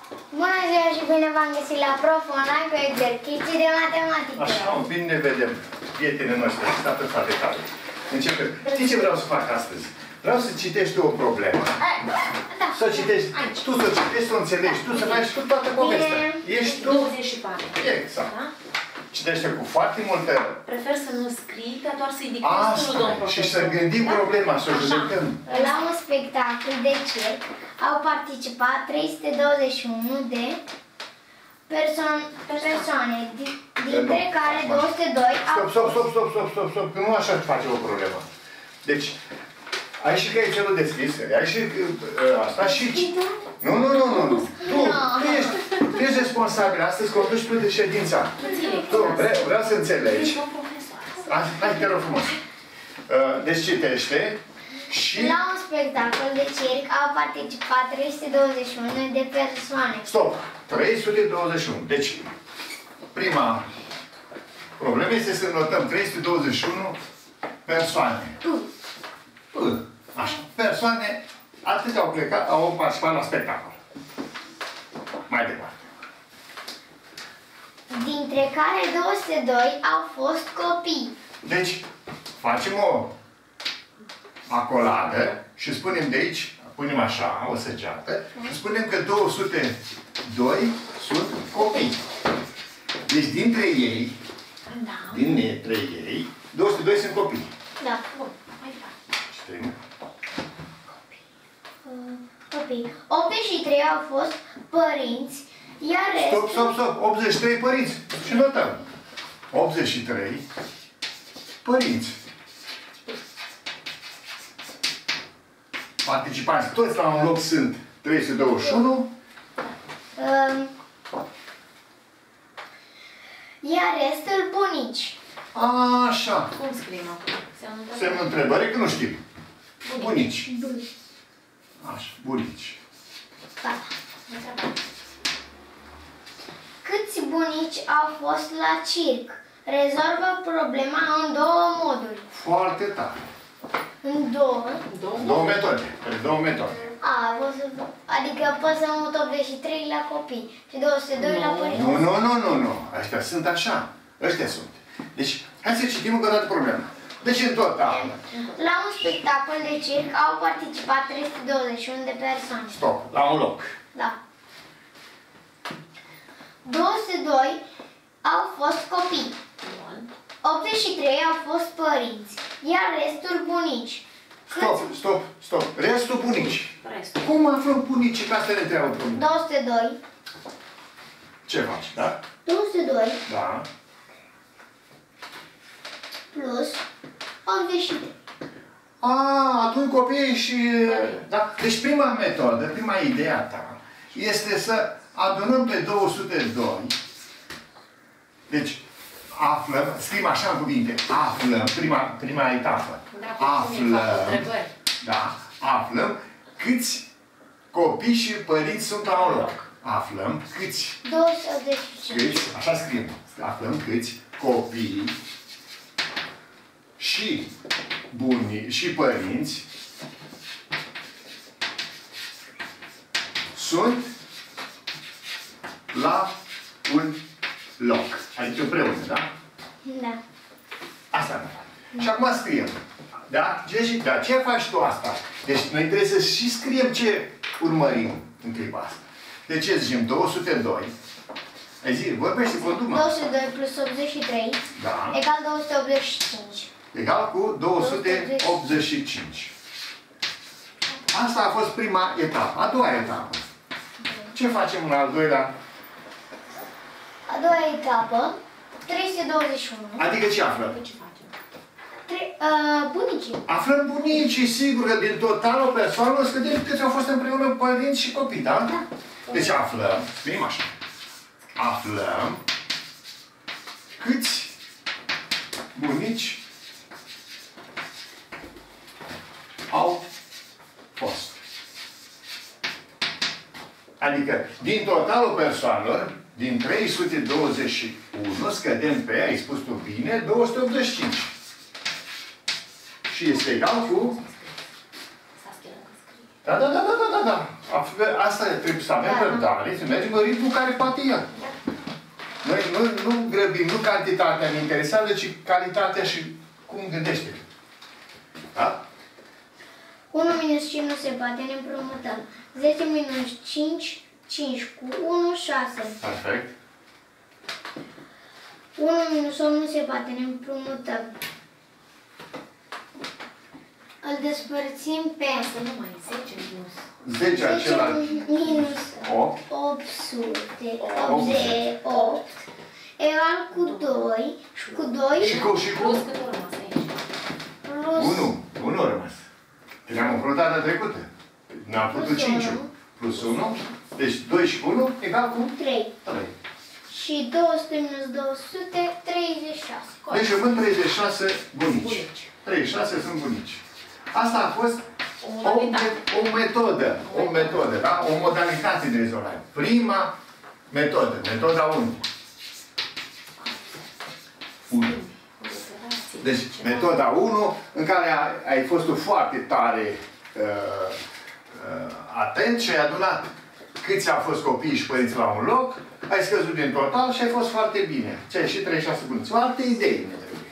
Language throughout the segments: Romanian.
Bună ziua și bine v-am găsit la Prof Online cu exerciții de matematică. Așa, bine ne vedem, prietenii noștri, tată, frate, tare. Începem. Știi ce vreau să fac astăzi? Vreau să citești tu o problemă. Să o citești, tu să o citești, să o înțelegi, tu să faci cu toată povestea. Ești tu? 24. Exact. Citește cu foarte multă... Prefer să nu scrii, dar doar să-i dictezi tu, domn profesor. Și să gândim problema, să o judecăm. La un spectacol de circ au participat 321 de persoane, dintre care 202 au... Stop, că nu așa face o problemă. Deci, ai și căiețelul deschis, ai și asta și... Nu. Tu ești responsabil. Astăzi conduci tu de ședința. Tu vreau să înțelegi. Hai, te rog frumos. Deci citește și... La un spectacol de circ au participat 321 de persoane. Stop! 321. Deci, prima problemă este să notăm 321 persoane. Așa. Persoane, atât au plecat, au participat la spectacol. Mai departe. Dintre care 202 au fost copii. Deci, facem o acoladă și spunem de aici, punem așa, o săgeată, și spunem că 202 sunt copii. Deci, dintre ei, 202 sunt copii. Da. Bun, mai departe. Copii. 83 au fost părinți, iar restul... Stop. 83 părinți. Și notăm. 83 părinți. Participanți. Toți la un loc sunt 321. Iar restul bunici. Așa. Cum scriem acum? Semnul întrebării, că nu știm. Bunici. Așa, bunici. Da. Câți bunici au fost la circ? Rezolvă problema în două moduri. Foarte tare. În două? Două metode. Două metode. Adică poți să mut 83 la copii și 202 la părinți. Nu. Ăștia sunt așa. Ăștia sunt. Deci, hai să citim încă o dată problema. Deci, în total... La un spectacol de circ au participat 321 de persoane. Stop. La un loc. Da. 202 au fost copii. 83 au fost părinți. Iar restul bunici. Stop. Restul bunici. Restul. Cum aflăm bunicii? Că asta ne întreabă pe mine. 202. Ce faci, da? 202 Da. plus 83. Atunci copiii și... Da? Deci prima metodă, prima idee a ta, este să adunăm pe 202. Deci, aflăm, scriem așa în cuvinte, aflăm, prima etapă. Aflăm câți copii și părinți sunt la un loc. Aflăm câți. 285. Așa scriem. Aflăm câți copii și buni și părinți sunt la un loc. Adică împreună, da? Da. Asta ne fac. Și acum scriem. Da? Da? Ce faci tu asta? Deci noi trebuie să și scriem ce urmărim în clipa asta. De ce zicem? 202. Ai zi, vorbește cu tu, mă. 202 plus 83 egal 285. Egal cu 285. Asta a fost prima etapă. A doua etapă. Ce facem în al doilea? A doua etapă, 321. Adică ce aflăm? Ce facem? Bunicii. Aflăm bunicii, sigur că din totalul persoanelor scădem câți au fost împreună părinți și copii, da? Da. Deci aflăm, scriem așa. Aflăm câți bunici au fost. Adică, din totalul persoanelor, din 321, scădem pe, ai spus tu bine, 285. Și este egal cu Da. Asta trebuie să avem răbdare, să mergem în ritmul care poate el. Noi nu grăbim, nu cantitatea ne interesează, ci calitatea și cum gândește. Da? 1 minus 5 nu se poate, ne împrumutăm. 10 minus 5, 5 cu 1, 6. Perfect. 1 minus 8 nu se poate, ne împrumutăm. Îl despărțim pe Să nu mai 10 minus. 10 același. minus 8. 888 egal cu 2 și cu 2 Și cu? Plus cât a rămas aici? plus 1 a rămas. Ne-am împărut data trecută. Ne-am făcut 5 plus 1. Deci 2 și 1 egal cu 3. 3. Și 200 minus 200, 36. Deci rămân 36 bunici. 36 sunt bunici. Asta a fost o metodă, da? O modalitate de rezolvare. Prima metodă, metoda 1. Deci, metoda 1, în care ai fost tu foarte tare atent și ai adunat câți au fost copiii și părinții la un loc, ai scăzut din total și ai fost foarte bine. Ce ai și 36 bunici. O altă idee ne trebuie.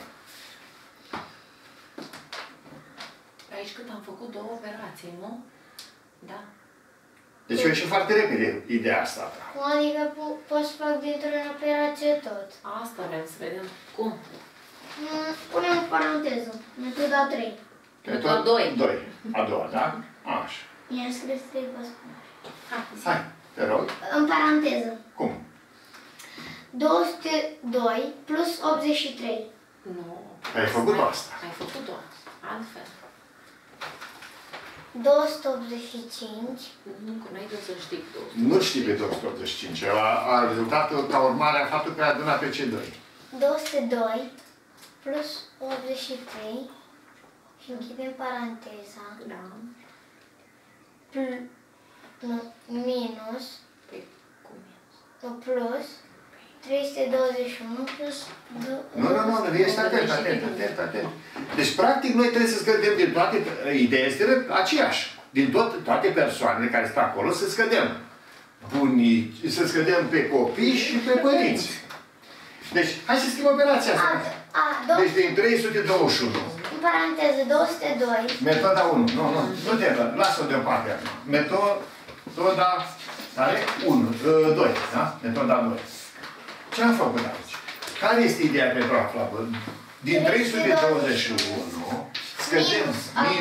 Aici cât am făcut 2 operații, nu? Da. Deci eu ieșit foarte repede ideea asta. Cum adică pot să fac dintr-o operație tot? Asta vrem să vedem. Cum? Punem o paranteză. Metoda 3. Metoda 2. 2. A doua, da? Așa. I-am scris 3 pe Hai, te rog. în paranteză. Cum? 202 plus 83. Nu. Ai făcut asta. Ai făcut-o. Altfel. 285. Nu, că n-ai de să știi 200. Nu știi pe 285. A rezultat ca urmare a faptul că ai adunat pe cei 2. 202 plus 83 și închidem paranteza. Da. Minus, Păi, cum e? plus 321 plus... Nu, ești atent. Deci, practic, noi trebuie să scădem din toate... Ideea este aceeași. Din toate persoanele care stau acolo, să scădem bunici, să scădem pe copii și pe părinți. Deci, hai să schimbăm operația asta. Deci, din 321. În paranteză, 202. Metoda 1. Nu te lasă-o deoparte. Metoda care? 1. 2. Da? Metoda 2. Ce am făcut aici? Care este ideea pentru a afla? Din 321 scădem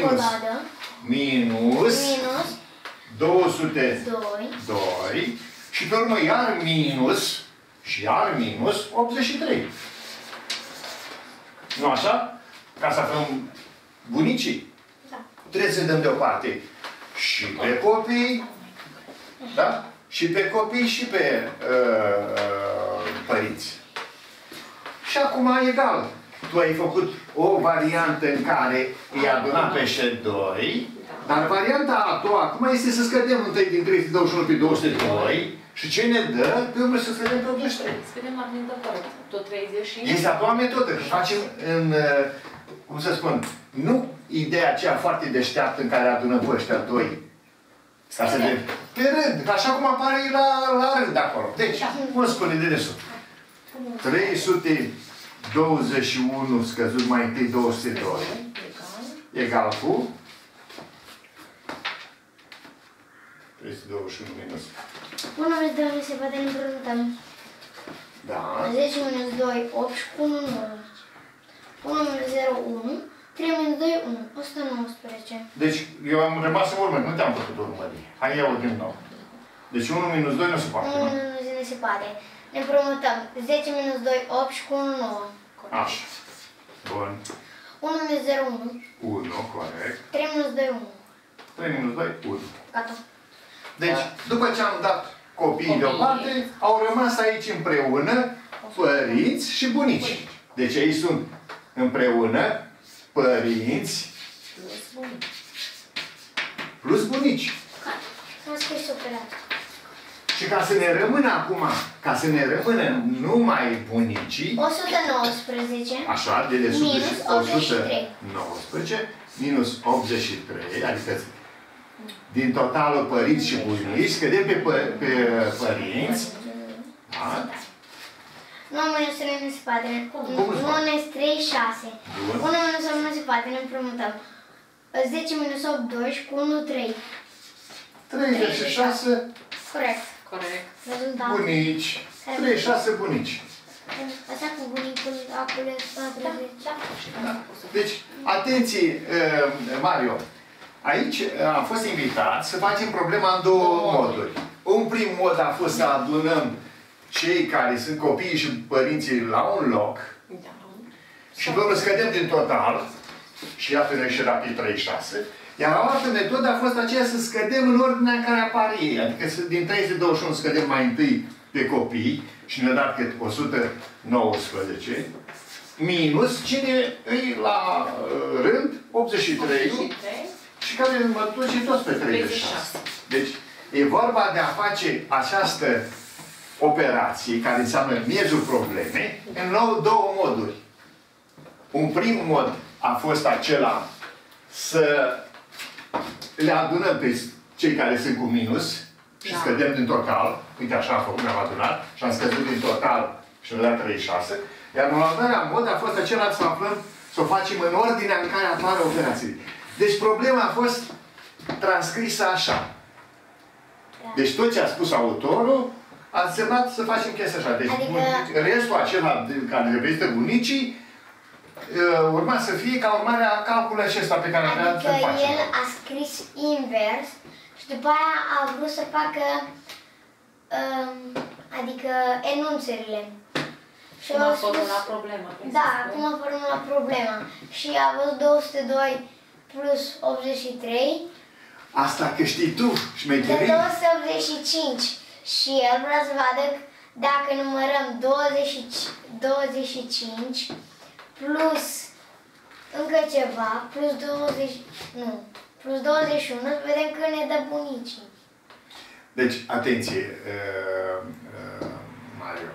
minus 202 și pe urmă iar minus și iar minus 83. Nu așa? Ca să aflăm bunicii. Da. Trebuie să dăm deoparte și pe copii, da? Și pe copii și pe părinți. Și acum egal. Tu ai făcut o variantă în care îi adunat pe și 2, dar varianta a doua acum este să scădem întâi din 321 pe 202 și ce ne dă, pe urmă să scădem pe 83. Să vedem la minte corect. Tot 30 și... Este a doua metodă. Facem în, cum să spun, nu ideea aceea foarte deșteaptă în care adunăm pe ăștia 2. Ca să vedem. Pe rând, așa cum apare la rând acolo. Deci, cum spune de desubt? 321 scăzut mai întâi 202 egal cu 321 minus. 1 minus 2 nu se poate, ne împrumutăm. Da. 10 minus 2, 8 și cu 1, 9. 1 minus 0, 1. 3 minus 2, 1. 119. Deci, eu am rămas în urmă, nu te-am putut urmări. Hai, iau din nou. Deci 1 minus 2 nu se poate, 1 nu? minus 2 nu se poate. Ne împrumutăm. 10 minus 2, 8 și cu 1, 9. Așa. Bun. 1 minus 0, 1. 1, corect. 3 minus 2, 1. 3 minus 2, 1. Gata. Deci, după ce am dat copiii deoparte, au rămas aici împreună părinți și bunici. Deci aici sunt împreună părinți plus bunici. Gata. Am scris operat. Și ca să ne rămână acum, ca să ne rămână numai bunicii, 119. așa, de desubt minus 83. 119 minus 83, adică din totalul părinți și bunici, scădem pe părinți. Da? 9 minus 3 minus 4, 1 minus 3, 6. 1 minus 8 minus 4, ne împrumutăm. 10 minus 8, 2 și cu 1, 3. 36 Corect. Corect. Rezultat. bunici. 36 bunici. Asta cu bunicul, acolo e 40. Da. Deci, atenție, Mario. Aici am fost invitat să facem problema în două moduri. Un prim mod a fost să adunăm cei care sunt copiii și părinții la un loc și vă scădem din total și iată ne ieșirà pe 36. Iar o altă metodă a fost aceea să scădem în ordinea în care apar ei. Adică din 321 scădem mai întâi pe copii și ne-a dat cât 119 minus cine îi la rând 83 și care mă duce toți pe 36. Deci e vorba de a face această operație care înseamnă miezul problemei în două moduri. Un prim mod a fost acela să le adunăm pe cei care sunt cu minus și scădem din total. Uite, așa am făcut, ne-am adunat și am scăzut din total și ne-a dat 36. Iar un al doilea mod a fost acela să aflăm, să o facem în ordinea în care apare operațiile. Deci problema a fost transcrisă așa. Deci tot ce a spus autorul a însemnat să facem chestia așa. Deci restul acela care reprezintă bunicii urma să fie ca urmare a calculului acesta pe care avea să-l facem. Adică el a scris invers și după aia a vrut să facă adică enunțurile. Și cum a formulat problema. Da, cum a formulat problema. Și a văzut 202 plus 83. Asta că știi tu, șmecherii. De 285. Și el vrea să vadă dacă numărăm 25 plus încă ceva, plus 20, nu, plus 21, vedem că ne dă bunicii. Deci, atenție, Mario.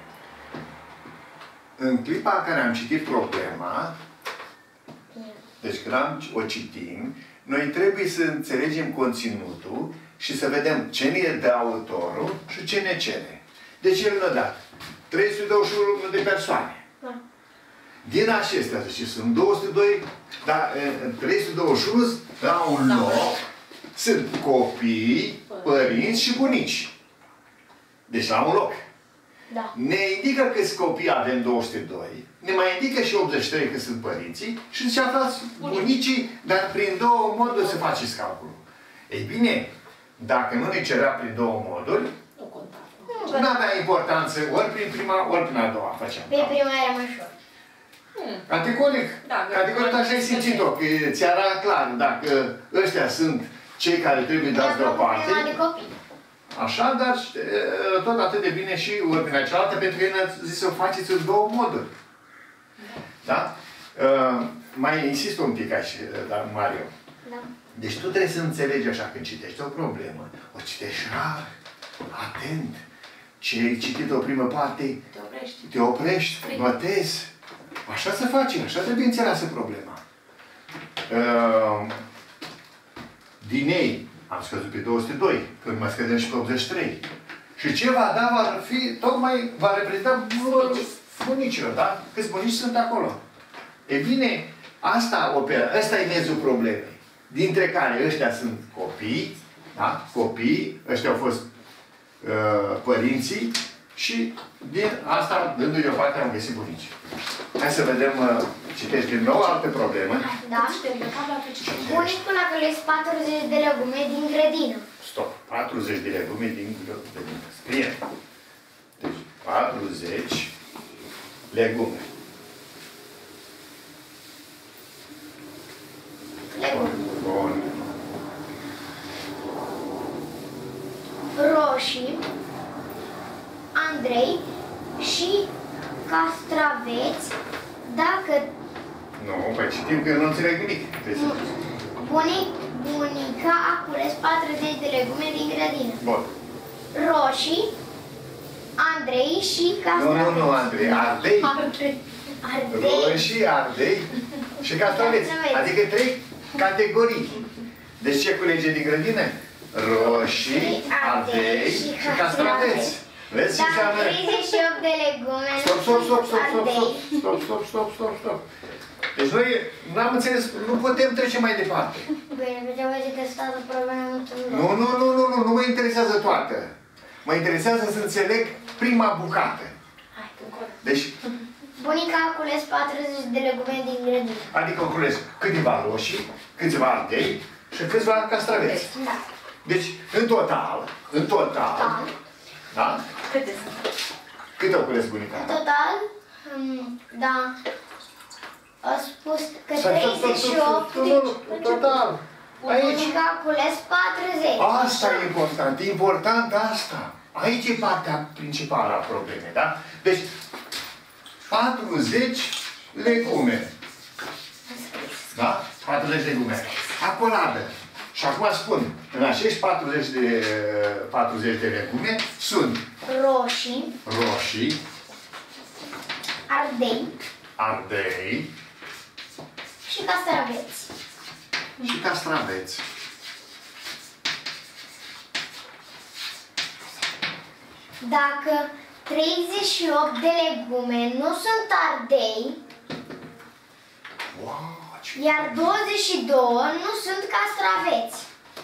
În clipa în care am citit problema, deci când o citim, noi trebuie să înțelegem conținutul și să vedem ce ne dă autorul și ce ne cere. Deci el ne-a dat 321 de persoane. Da. Din acestea, zice, sunt 202, dar 321 la un loc sunt copii, părinți și bunici. Deci la un loc. Da. Ne indică câți copii avem 202, ne mai indică și 83 că sunt părinții și zice aflați bunicii, dar prin două moduri să faceți calculul. Ei bine, dacă nu ne cerea prin două moduri, nu avea importanță ori prin prima, ori prin a doua făceam. Pe prima era mai ușor. Categoric. Da, categoric așa ai simțit-o, că ți era clar dacă ăștia sunt cei care trebuie dați deoparte. De copii. Așa, dar tot atât de bine și ordinea cealaltă, pentru că el ne-a zis să o faceți în două moduri. Da? Mai insist un pic aici, dar Mario. Da. Deci tu trebuie să înțelegi așa când citești o problemă. O citești rar, atent. Ce ai citit o primă parte, te oprești, notezi. Așa se face, așa trebuie înțeleasă problema. Din ei am scăzut pe 202, când mai scădem și pe 83. Și ce va da va fi, tocmai va reprezenta bunicilor, da? Câți bunici sunt acolo? E bine, ăsta e miezul problemei. Dintre care ăștia sunt copii, da? Copii, ăștia au fost părinții și din asta, dându-i o parte, am găsit bunici. Hai să vedem, citești din nou alte probleme. Da. Bunicul a călăit 40 de legume din grădină. Stop. 40 de legume din grădină. Scrie. Deci, 40 legume. Bun. Roșii, Andrei și castraveți, dacă... Nu, păi citim că nu înțeleg nimic. Bunica a cules 40 de legume din grădină. Bun. Roșii, Andrei și castraveți. Nu, Andrei. Ardei. Ardei. Roșii, ardei și castraveți. Adică 3 categorii. Deci ce culege din grădină? Roșii, ardei și castraveți. Vezi ce înseamnă? 38 de legume. Stop. Deci noi n-am înțeles, nu putem trece mai departe. Bine, pe ce că statul probleme mulțumesc. Nu mă interesează toată. Mă interesează să înțeleg prima bucată. Deci, bunica a cules 40 de legume din grădină. adică o cules câteva roșii, câțiva ardei și câțiva castraveți. Da. Deci, în total, da? Câte sunt? Câte au cules bunica? În total, da, a spus că 38, Total. Aici. bunica a cules 40. Asta e important asta. Aici e partea principală a problemei, da? Deci, 40 legume. Da? 40 legume. Acoladă. Și acum spun, în acești 40 de legume sunt roșii, ardei și castraveți. și castraveți. Dacă 38 de legume nu sunt ardei, Wow, iar 22 nu sunt castraveți,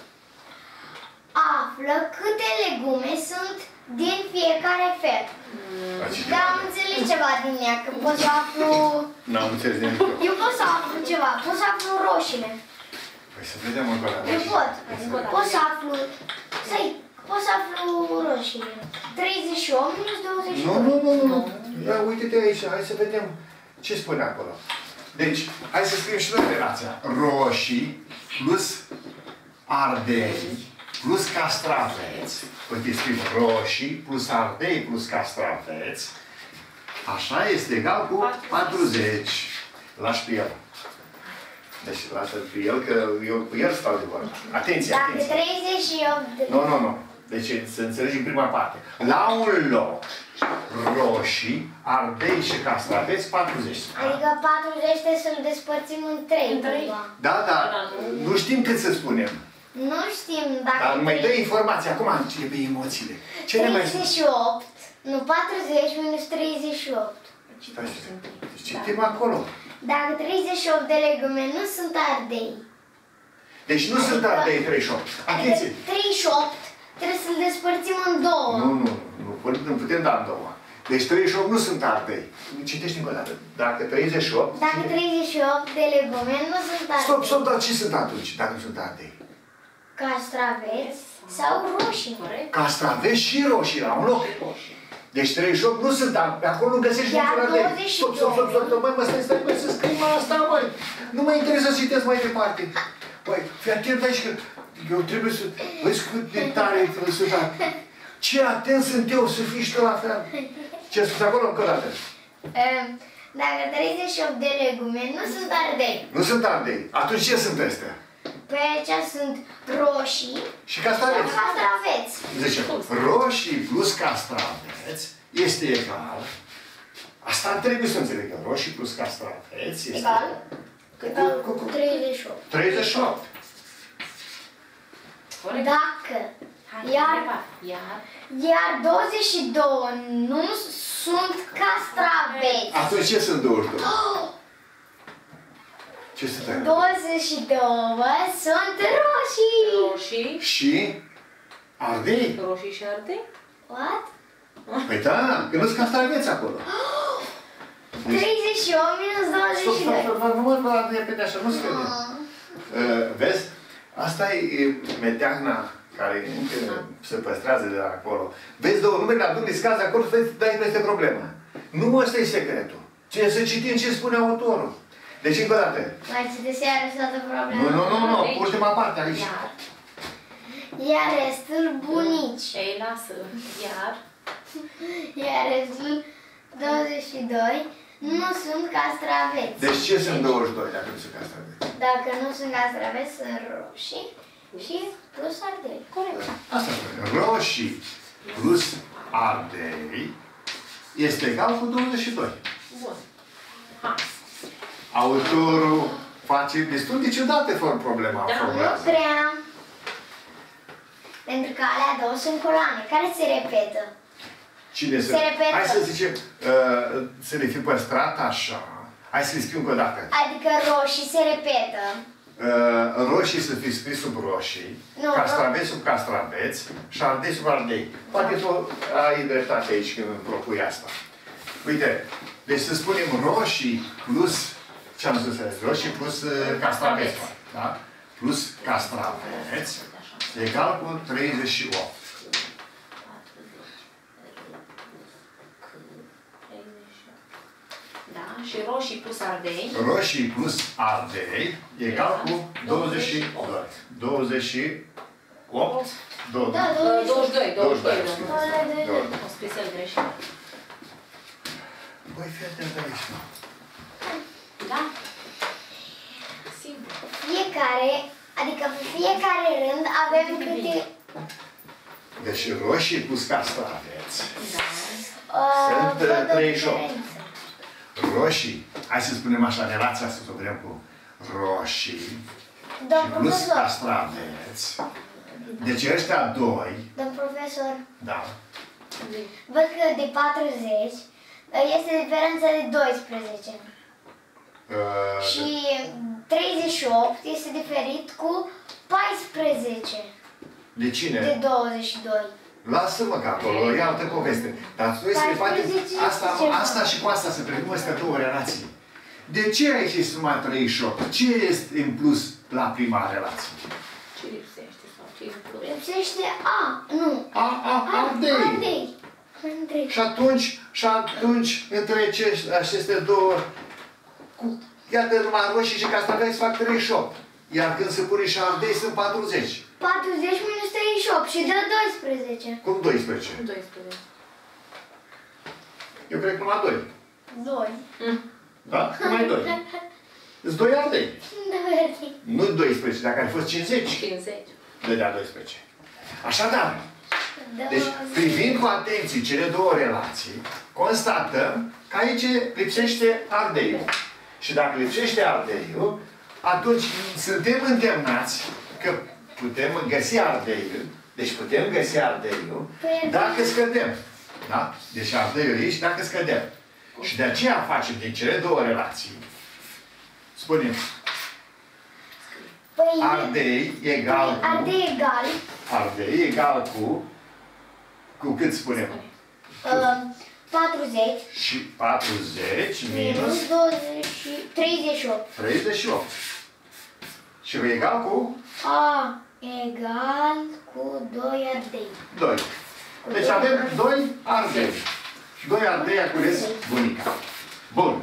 află câte legume sunt din fiecare fel. Da, am înțeles ceva din ea, că pot să aflu... N-am înțeles nimic. Eu pot să aflu ceva, pot să aflu roșiile. Păi să vedem încă o dată. Eu pot. Pot să aflu... Pot să aflu roșiile. 38 minus 22. Nu. Ia uite-te aici, hai să vedem ce spune acolo. Deci, hai să scriem și noi relația. Roșii plus ardei plus castraveți. Uite, scriem roșii plus ardei plus castraveți. Așa este egal cu 40. Lași pe el. Deci, lasă-l pe el, că eu cu el stau de vorbă. Atenție, Dacă atenție. 38 de... Nu. Deci, să înțelegem prima parte. La un loc, roșii, ardei și castraveți, 40. Adică 40 trebuie să-l despărțim în 3. În trei? Da. Nu știm cât să spunem. Nu știm dacă... Dar mai dă informații. Acum începe emoțiile. Ce ne mai spune? 38, nu 40 minus 38. Deci citim acolo. Dacă 38 de legume nu sunt ardei. Deci nu sunt ardei 38. Atenție! 38 trebuie să-l despărțim în 2. Nu putem da în două. Deci 38 nu sunt ardei. Citești încă o dată. Dacă 38... Dacă 38 de legume nu sunt ardei. Stop, dar ce sunt atunci, dacă nu sunt ardei? Castraveți sau roșii. Castraveți și roșii la un loc. Deci 38 nu sunt ardei. Acolo nu găsești niciun ardei. Stop, măi, stai, să scriu asta, măi. Nu mă interesează să citesc mai departe. Băi, fii atent aici că eu trebuie să... Vezi cât de tare ai filosofat. Ce atent sunt eu să fii și tu la fel. Ce spus acolo încă o dată? Dacă 38 de legume nu sunt ardei. Nu sunt ardei. Atunci ce sunt astea? Pe aici sunt roșii Și castraveți. castraveți. Zice, roșii plus castraveți este egal. Asta trebuie să înțelegem. Roșii plus castraveți este Egal cu 38. 38. Dacă iar 22 nu sunt castraveți. Atunci ce sunt 22? Ce sunt aia? 22 sunt roșii. Roșii. Și ardei? Roșii și ardei? What? Păi da, că nu-s castraveți acolo. 38 minus 22. Stop, nu mă repede așa, nu se vede. Vezi? Asta e meteahna care încă se păstrează de acolo. Vezi două numere, la dumne scazi acolo, vezi, dai peste problemă. Nu ăsta e secretul. Ce să citim ce spune autorul. Deci încă o dată. Mai citeți iarăși toată problema? Nu, ultima parte aici. Iar restul bunici. Ei, lasă. Iar restul 22 nu sunt castraveți. Deci ce sunt 22 dacă nu sunt castraveți? Dacă nu sunt castraveți, sunt roșii și plus ardei. Corect. Asta spune. Roșii plus ardei este egal cu 22. Bun. Hai. Autorul face destul de ciudate fără problema. Da, Nu prea. Pentru că alea două sunt coloane care se repetă. Cine se repetă. Hai să zicem, să le fi păstrat așa. Hai să le scriu încă o dată. Adică roșii se repetă. Roșii să fie scris sub roșii, Nu, castraveți sub castraveți și ardei sub ardei. Poate tu ai dreptate aici când îmi propui asta. Uite, deci să spunem roșii plus, ce am zis, roșii plus castraveți, da? Plus castraveți egal cu 38. Da, și roșii plus ardei. Roșii plus ardei egal cu 22. 28. Da, 22. 22. O scris el greșit. Băi, fii atent aici. Da? Simplu. Fiecare, adică pe fiecare rând avem câte... Deci roșii plus castraveți. Da. Sunt 38. Roșii, hai să spunem așa, relația asta să o vedem cu roșii și plus castraveți. Deci ăștia doi, Domn profesor, da, văd că de 40 este diferența de 12. Și 38 este diferit cu 14 de cine? de 22. Lasă-mă că acolo, e altă poveste. Dar noi să ne facem 14 asta și cu asta, să privim astea două relații. De ce aici este numai 38? Ce este în plus la prima relație? Ce lipsește sau ce e în plus? Lipsește A, nu. Ardei. Ardei. Și atunci, între aceste două, iată numai roșii și castraveți fac 38. Iar când se pune și ardei, sunt 40. 40 minus 38 și dă 12. Cum 12? 12. Eu cred că numai 2. 2. Da? Numai 2. Îți 2 ardei. Nu 12, dacă ar fi fost 50. 50. Dădea 12. Așadar, deci privind cu atenție cele două relații, constatăm că aici lipsește ardeiul. Și dacă lipsește ardeiul, atunci suntem îndemnați că putem găsi ardeiul, deci putem găsi ardeiul dacă scădem. Da? Deci ardeiul aici dacă scădem. Și de aceea facem din cele două relații, spunem, ardei egal cu... Ardei egal cu cât spunem? 40. Și 40 minus 38. 38. Și egal cu? A egal cu 2 ardei. 2. Deci avem 2 ardei. 2 ardei a cules bunica. Bun.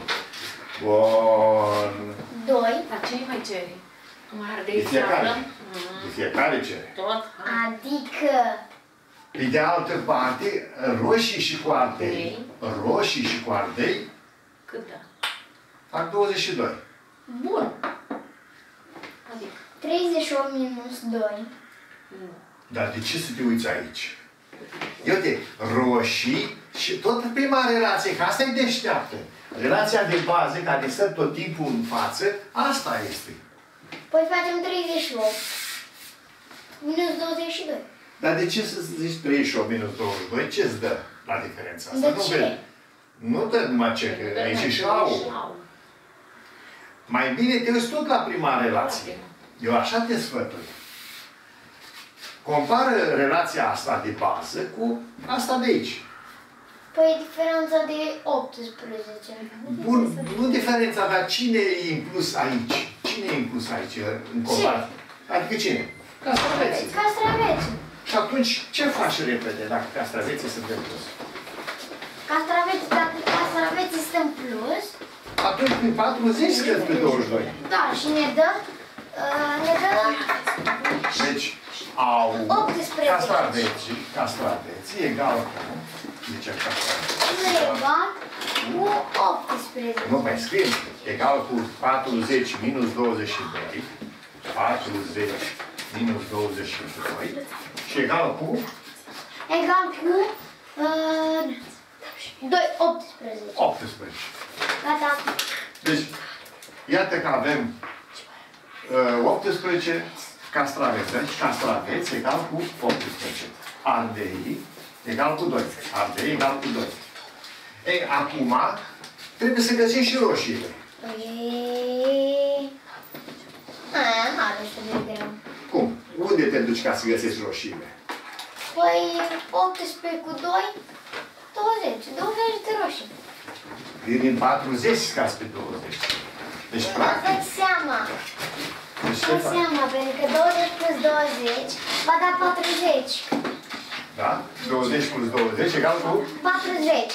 Bun. 2. Dar ce mai ceri? Numai De ardei fiecare. află? De fiecare cere. Tot? Adică Pe de altă parte, roșii și cu ardei. Roșii și cu ardei Cât da? fac 22. Bun. Adică? 38 minus 2. Nu. Dar de ce să te uiți aici? Uite, roșii și tot prima relație, că asta e deșteaptă. Relația de bază, care stă tot timpul în față, asta este. Păi facem 38 minus 22. Dar de ce să zici 38 minus 22? Ce îți dă la diferența asta? De ce? Nu dă numai ce, că aici e și au. Mai bine te uiți tot la prima relație. Eu așa te sfătui. Compară relația asta de bază cu asta de aici. Păi e diferența de 18. Bun, nu diferența, dar cine e inclus aici? Cine e inclus aici în comparație? Adică cine? Castraveții. Castraveți. Și atunci, ce faci repede dacă castraveții sunt în plus? Castraveți, dacă castraveții sunt în plus, Atunci prin 40 scăzi pe 22. da, și ne dă Deci, au 18. castraveții egal cu... Deci, castraveții. egal cu 18. Nu mai scriem. Egal cu 40 minus 22. 40 minus 22. Și egal cu... Egal cu 18. 18. Gata. Deci, iată că avem 18 castraveți. Deci castraveți egal cu 18. Ardei egal cu 2. Ardei egal cu 2. Ei, acum trebuie să găsim și roșiile. Hai să vedem. Cum? Unde te duci ca să găsești roșiile? Păi 18 cu 2, 20. 20 de roșii. Din 40 scazi pe 20. Deci, Îți practic, dai seama. deci ce Dai faci? seama, pentru că 20 plus 20 va da 40. Da? 20 plus 20 egal cu? 40.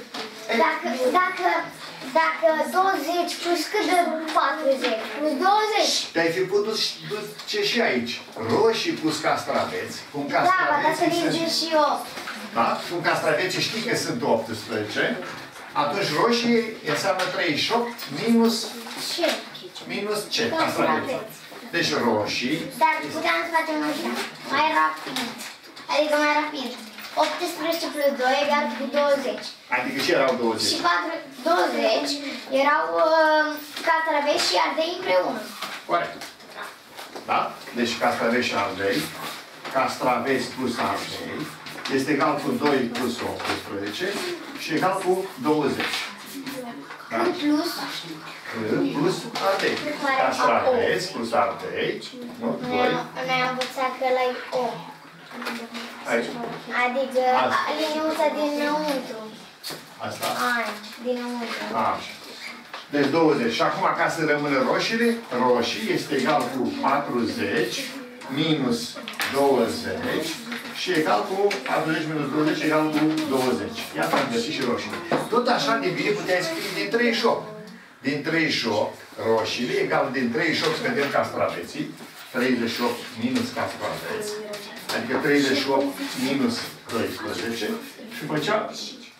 Dacă 20 plus cât de 40? Plus 20. Te-ai fi putut duce și aici. Roșii plus castraveți. Cum Da, va da să castraveții merge sunt... și eu. Da? Cum castraveții știi că sunt 18. Atunci roșii înseamnă 38 minus... Ce? Minus ce? Castraveți. Deci roșii... Dar puteam să facem mai rapid. Adică mai rapid. 18 plus 2 egal cu 20. Adică ce erau 20? Și 20 erau castraveți și ardei împreună. Corect. Da? Deci castraveți și ardei. Castraveți plus ardei este egal cu 2 plus 18 și egal cu 20. Da? Plus Plus ardei. Castraveți plus ardei. Nu? 2. noi am învățat că ăla e 8. Aici. Adică liniuța dinăuntru. Asta. Aia, dinăuntru. Așa. Deci 20. Și acum, ca să rămână roșiile, roșii este egal cu 40 minus 20 și egal cu 40 minus 20 egal cu 20. Iată am găsit și roșiile. Tot așa de bine puteai scrie din 38. Din 38, roșiile egal din 38 scădem castraveții. 38 minus castraveți. Adică 38 minus 12. Și făcea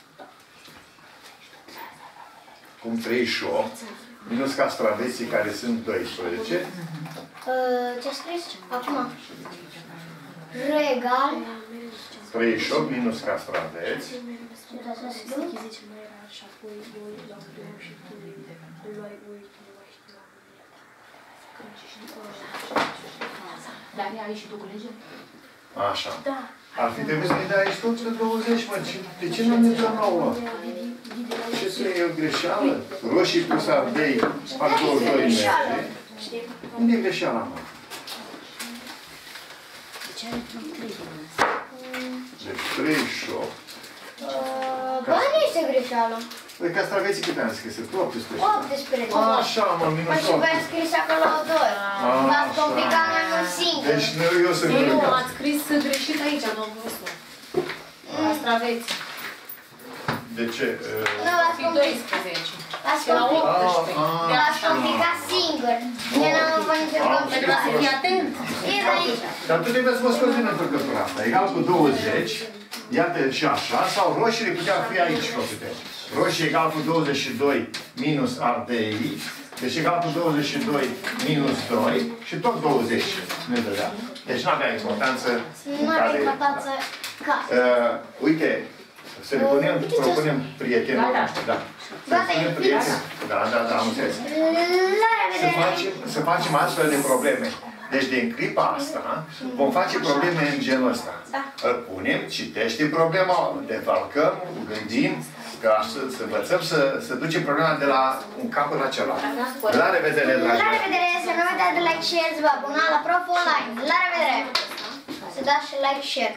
cum 38 minus castraveții care sunt 12. Ce-a scris? Acum. Regal. 38 minus castraveți. Dar ai și tu culege? Așa. Ar fi trebuit să ne dai aici tot pe 20, mă. De ce nu ne dă nouă? Ce să e o greșeală? Roșii plus ardei fac 22 merge. Unde e greșeala, mă? Deci 38. Bă, nu este greșeală. Păi castraveții câte am scris? 18. 18. Așa, mă, minus Păi și 8. v-am scris acolo 2. V-ați complicat mai mult singur. Deci eu sunt Nu, greșit. ați scris greșit aici, domnul profesor. Castraveți. De ce? Nu, v-ați Fi complicat. 12. L-ați Și la complicat. 18. L-ați complicat singur. Eu n-am învățat să Pentru a fi atent. E aici. Dar tu trebuie să mă scoți din încurcătura asta. Egal cu 20. Iată și așa. Sau roșiile puteau fi aici făcute. Roșii egal cu 22 minus ardei. Deci egal cu 22 minus 2. Și tot 20 ne dădea. Deci nu avea importanță. Nu are importanță ca. Uite, să ne propunem prietenul. Da. Gata, e fix. Da, am înțeles. La revedere! Să facem astfel de probleme. Deci, din clipa asta, vom face probleme în genul ăsta. Îl punem, citește problema, defalcăm, gândim, ca să învățăm să ducem problema de la un capăt la celălalt. La revedere, dragi! La revedere! Să nu uitați de like, share, să vă abonați la Prof Online. La revedere! Să dați și like, share.